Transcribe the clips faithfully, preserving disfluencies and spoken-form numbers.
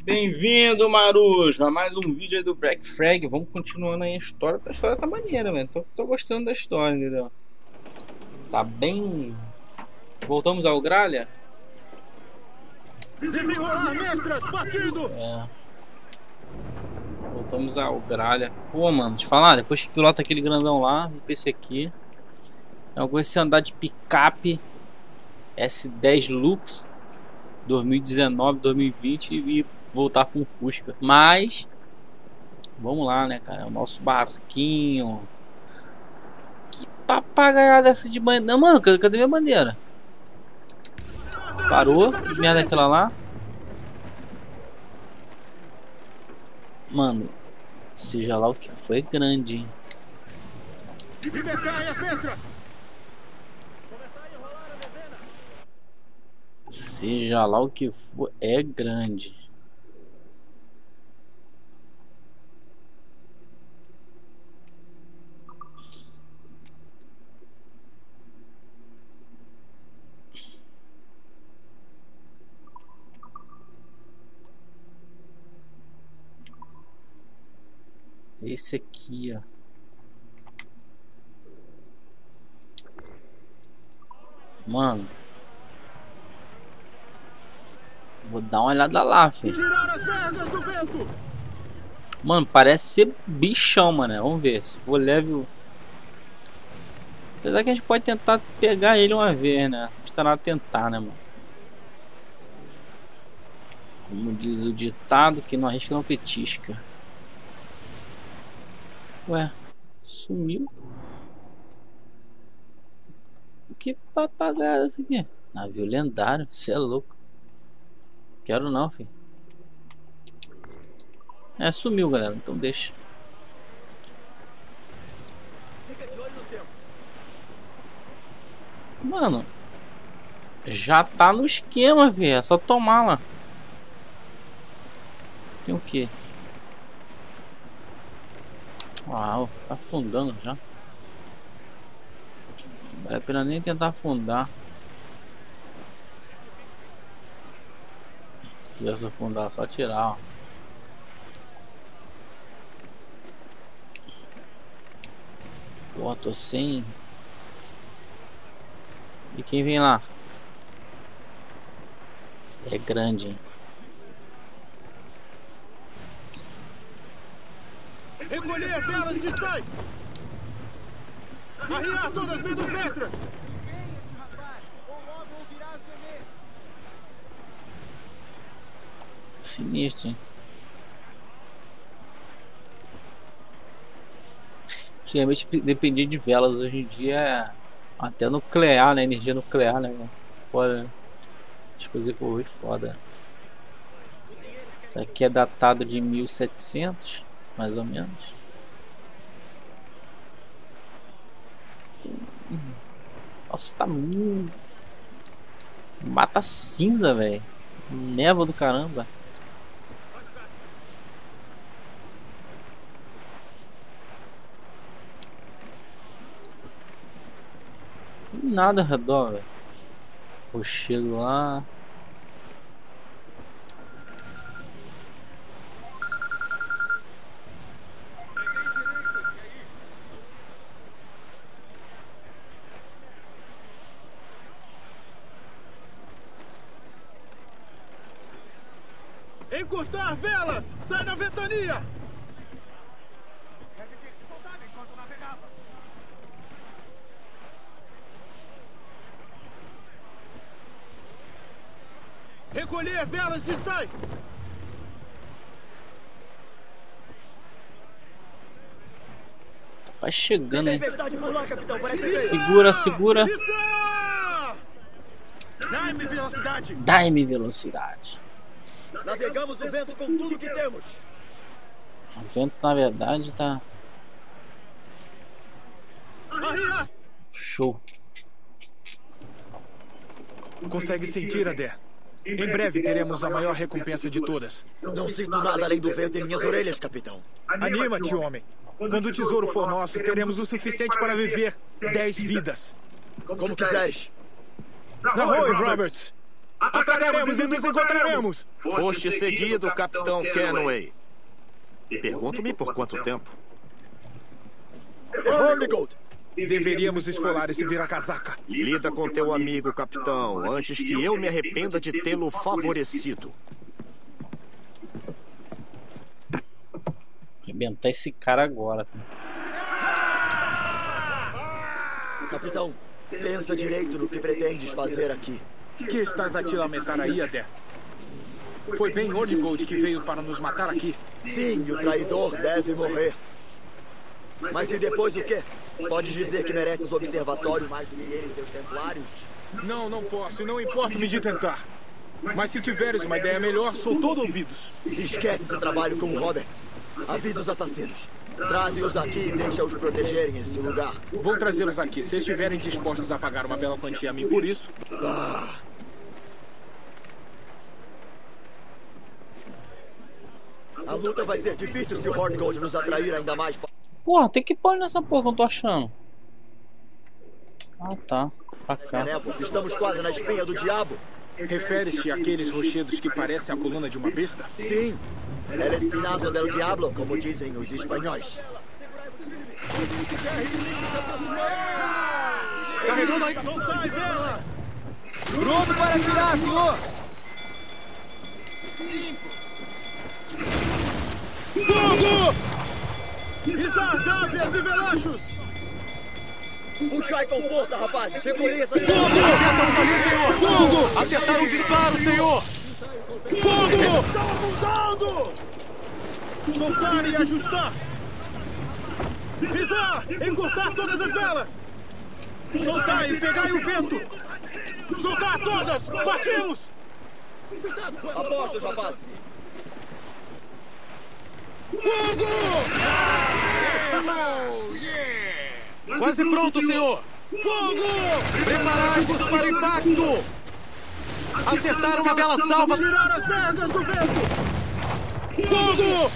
Bem-vindo, Marujo, a mais um vídeo aí do Black Flag. Vamos continuando aí a história. A história tá maneira, velho. Tô, tô gostando da história, entendeu? Tá bem... Voltamos ao Gralha? É. Voltamos ao Gralha. Pô, mano, te falar, depois que pilota aquele grandão lá, vou pra esse aqui. Eu comecei a andar de picape S dez Lux dois mil e dezenove, dois mil e vinte e voltar com um Fusca. Mas vamos lá, né, cara? O nosso barquinho. Que papagaiada essa de bandeira. Não, mano, cadê minha bandeira? Parou? Que merda é aquela lá? Mano, seja lá o que foi, grande, hein? Seja lá o que for, é grande. Esse aqui, ó. Mano, vou dar uma olhada lá, filho. Mano, parece ser bichão, mano. Vamos ver. Se for level. Apesar que a gente pode tentar pegar ele uma vez, né? Está na tentar, né, mano? Como diz o ditado, que não arrisca não petisca. Ué, sumiu. Que papagaio esse aqui? Navio lendário, você é louco. Quero não, filho. É, sumiu, galera, então deixa. Mano, já tá no esquema, filho. É só tomar lá. Tem o que? Uau, tá afundando já. Não vale a pena nem tentar afundar. Se quisesse afundar, é só tirar, ó. Pô, tô sem. E quem vem lá? É grande, hein? Recolher velas de Stein! Arriar todas menos mestras! Sinistro, hein? Antigamente dependia de velas, hoje em dia é até nuclear, né? Energia nuclear, né? Foda, né? As coisas evoluem foda. Isso aqui é datado de mil e setecentos, mais ou menos. Nossa, tá muito... Mata cinza, velho. Névoa do caramba. Tem nada ao redor, velho. Rochedo lá. Encurtar velas! Sai da ventania! Deve ter se soltado enquanto navegava. Recolher velas de Stein! Vai chegando, hein? Por lá, capitão. Segura, segura. Dá-me velocidade! Dá-me velocidade. Navegamos o vento com tudo que temos. O vento, na verdade, tá... Show. Consegue sentir, Adé? Em breve teremos a maior recompensa de todas. Não sinto nada além do vento em minhas orelhas, capitão. Anima-te, homem. Quando o tesouro for nosso, teremos o suficiente para viver dez vidas. Como quiseres. Na Roy, Roberts! Atacaremos e nos encontraremos! Foste seguido, Capitão Kenway. Pergunto-me por quanto tempo. Hornigold! Deveríamos esfolar esse vira-casaca. Lida com teu amigo, capitão, antes que eu me arrependa de tê-lo favorecido. Arrebentar esse cara agora. Capitão, pensa direito no que pretendes fazer aqui. Que estás a te lamentar aí, Adair? Foi bem Hornigold que veio para nos matar aqui. Sim, o traidor deve morrer. Mas e depois o quê? Pode dizer que mereces o observatório mais do que eles, seus templários? Não, não posso, e não importo-me de tentar. Mas se tiveres uma ideia melhor, sou todo ouvidos. Esquece esse trabalho com o Roberts. Avisa os assassinos. Traze-os aqui e deixa-os protegerem esse lugar. Vou trazê-los aqui, se estiverem dispostos a pagar uma bela quantia a mim por isso. Ah. A luta vai ser difícil se o Hornigold nos atrair ainda mais. Porra, tem que pôr nessa porra que eu não tô achando. Ah, tá. Pra cá. Estamos quase na espinha do diabo. Refere-se àqueles rochedos que parecem a coluna de uma besta? Sim. El espinazo del diablo, como dizem os espanhóis. Carregando aí! Soltai velas! Pronto para atirar, senhor! Fogo! Pisar, dávias e velachos! Puxai com força, rapazes! Recolhem essa... Fogo! Acertaram ali, senhor! Fogo! Acertaram o disparo, senhor! Fogo! Estão afundando! Soltar e ajustar! Pisar! Encurtar todas as velas! Soltar e pegai o vento! Soltar todas! Partimos! Apostos, rapazes! Fogo! Oh, yeah! Quase pronto, senhor! Fogo! Preparai-vos para o impacto! Acertaram uma bela salva! Tirar as vergas do vento! Fogo!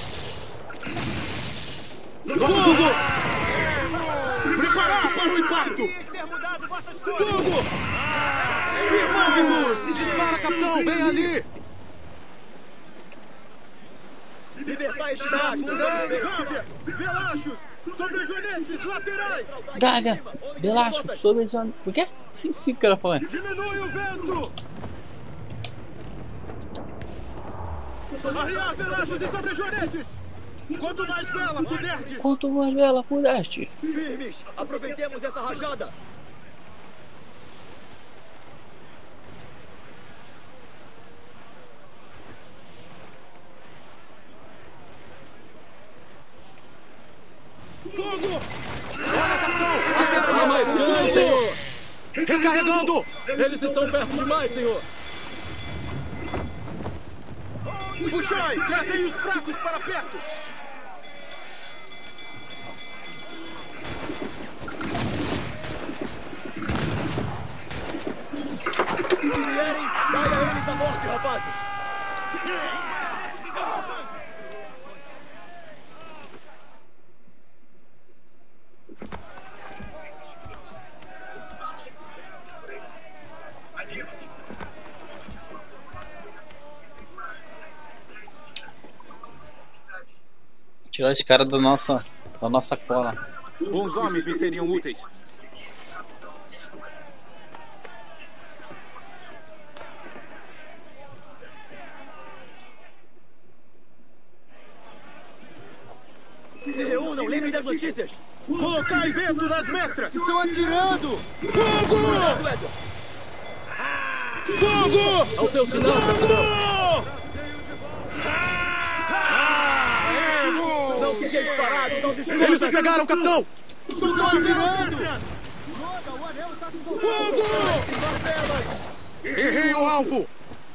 Fogo! Preparar para o impacto! Fogo! Firmai-vos! Dispara, capitão! Bem ali! Libertar esse mastro! Dávias! Velachos! Sobrejoantes laterais! Daga! Relaxa, sobre os... O quê? Esqueci o que ela falou. Diminui o vento! Arriar velachos e sobrejoantes! Quanto mais vela puderdes! Quanto mais vela pudeste! Firmes! Aproveitemos essa rajada! Fogo! Olha, capitão! Acertaram mais canto, senhor! Recarregando! Eles estão perto demais, senhor! Puxai! Trazem os fracos para perto! Se vierem, dai a eles a morte, rapazes! Tirar esse cara da nossa, da nossa cola. Bons homens me seriam úteis. Se reúnam, lembrem das notícias! Colocai vento nas mestras! Estão atirando! Fogo! Edward! Fogo! Ao teu sinal, capitão! Não fiquem parados, não Eles desculpem! despegaram, capitão! Estão atirando! Fogo! Errei o alvo!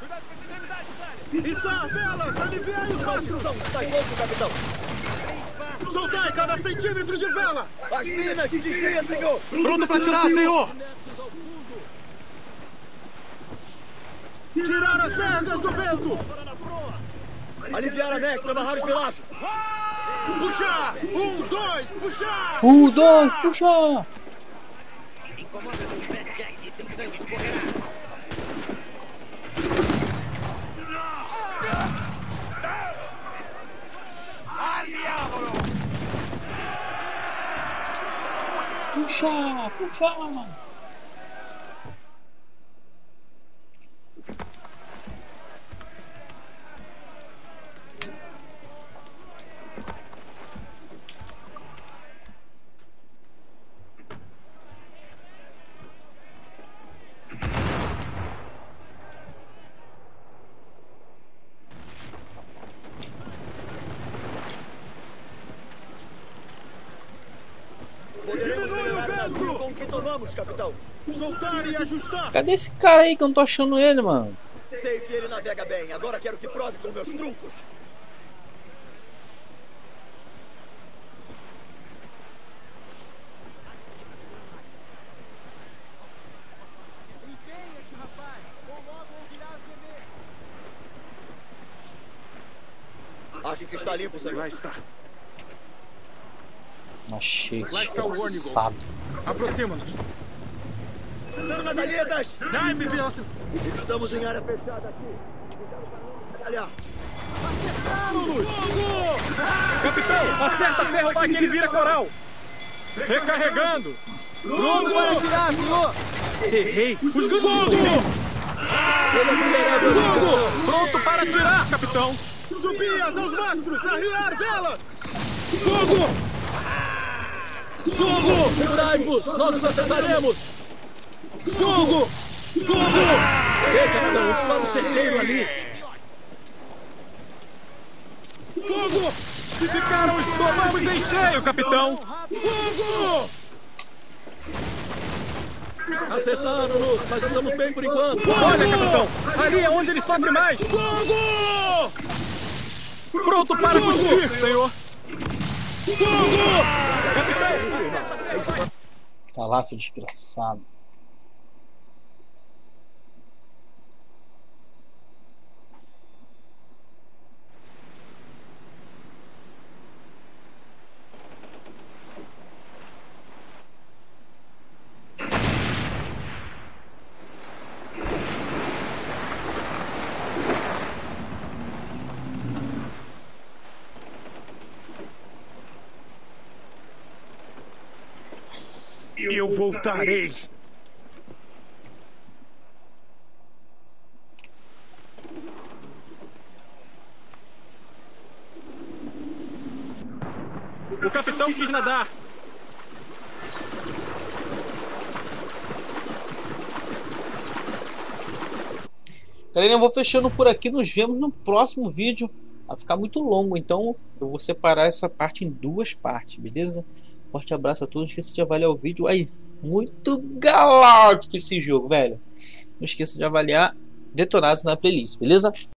Içar velas! Aliviai os mastros! Está louco, capitão! Soltai cada centímetro de vela! As minas! Desvia, senhor! Pronto para tirar, senhor! Tirar as vergas do vento! Aliviar a mestra, amarrar os velachos! Puxar! Um, dois, puxar! Um, dois, puxa! Puxa, puxa. Diminui o vento! Com o que tomamos, capitão? Soltar e ajustar! Cadê esse cara aí que eu não tô achando ele, mano? Sei que ele navega bem, agora quero que prove com meus trunfos. Empenha-te, rapaz! Ou logo ouvirás gemer! Acho que está limpo, senhor. Lá está. Achei, Lá está o Warning desgraçado. Aproxima-nos. Dando nas alhetas! Dai-me velocidade. Estamos em área fechada aqui. Olha, Capitão, acerta ferro para que ele vira coral! Recarregando! Pronto para atirar, senhor! Errei. Os Ele é vulnerável! Pronto para atirar, capitão! Subias aos mastros, arriar velas. Fogo! Fogo! Segurai-vos! Nós os acertaremos! Fogo! Fogo! Ei, capitão, um disparo certeiro ali! Fogo! Se ficaram, tomamos em cheio, capitão! Fogo! Acertaram-nos, mas estamos bem por enquanto! Olha, capitão! Ali é onde ele sofre mais! Fogo! Pronto para cuspir, senhor! Fogo! Capitão! Tá lá, seu desgraçado. Eu voltarei. O capitão quis nadar! Galera, eu vou fechando por aqui. Nos vemos no próximo vídeo. Vai ficar muito longo, então eu vou separar essa parte em duas partes, beleza? Forte abraço a todos. Não esqueça de avaliar o vídeo. Aí, muito galáctico esse jogo, velho. Não esqueça de avaliar Detonados na playlist, beleza?